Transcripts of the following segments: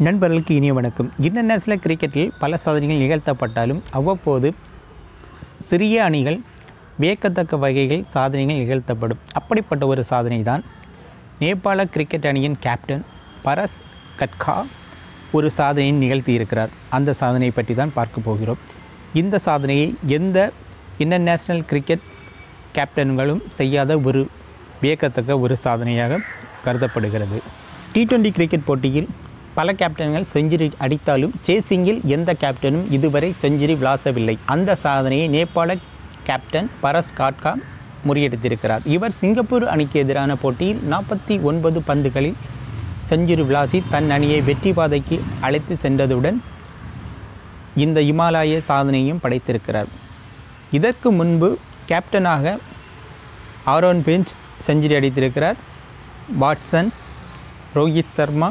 நண்பர்களுக்கு இனிய வணக்கம். இன்டர்நேஷனல் கிரிக்கெட்டில் பல சாதனைகள் நிகழ்த்தப்பட்டாலும் அவ்வப்போது சிறிய அணிகள் வியக்கத்தக்க வகைகள் சாதனைகள் நிகழ்த்தப்படும். அப்படிப்பட்ட ஒரு சாதனை தான் நேபாள கிரிக்கெட் அணியின் கேப்டன் பரஸ் கட்கா ஒரு சாதனையை நிகழ்த்தியிருக்கிறார். அந்த சாதனையை பற்றி தான் பார்க்க போகிறோம். இந்த சாதனையை எந்த இன்டர்நேஷ்னல் கிரிக்கெட் கேப்டன்களும் செய்யாத ஒரு வியக்கத்தக்க ஒரு சாதனையாக கருதப்படுகிறது. T20 கிரிக்கெட் போட்டியில் பல கேப்டன்கள் செஞ்சுரி அடித்தாலும் சேசிங்கில் எந்த கேப்டனும் இதுவரை செஞ்சுரி விளாசவில்லை. அந்த சாதனையை நேபாள கேப்டன் பரஸ் கட்கா முறியடித்திருக்கிறார். இவர் சிங்கப்பூர் அணிக்கு எதிரான போட்டியில் 49 பந்துகளில் செஞ்சுரி விளாசி தன் அணியை வெற்றி பாதைக்கு அழைத்து சென்றதுடன் இந்த இமாலய சாதனையும் படைத்திருக்கிறார். இதற்கு முன்பு கேப்டனாக ஆரோன் பிஞ்ச் செஞ்சுரி அடித்திருக்கிறார். Watson, Rohit Sharma,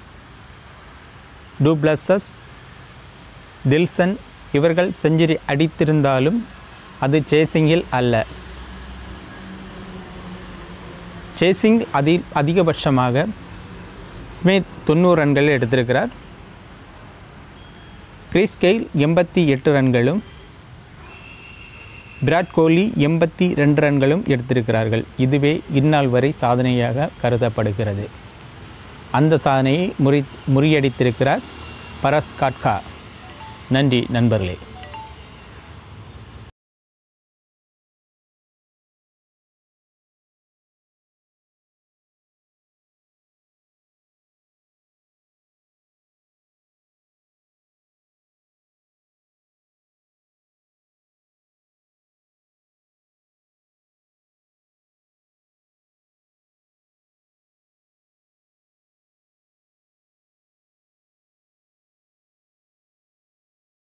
du Plessis, Dilshan இவர்கள் செஞ்சுரி அடித்திருந்தாலும் அது சேசிங்கில் அல்ல. சேசிங் அதிகபட்சமாக ஸ்மித் 90 ரன்கள் எடுத்திருக்கிறார். கிறிஸ் கெயில் 88 ரன்களும் விராட் கோலி 82 ரன்களும் எடுத்திருக்கிறார்கள். இதுவே இந்நாள் வரை சாதனையாக கருதப்படுகிறது. அந்த சாதனையை முறியடித்திருக்கிறார் பரஸ் கட்கா. நன்றி நண்பர்களே.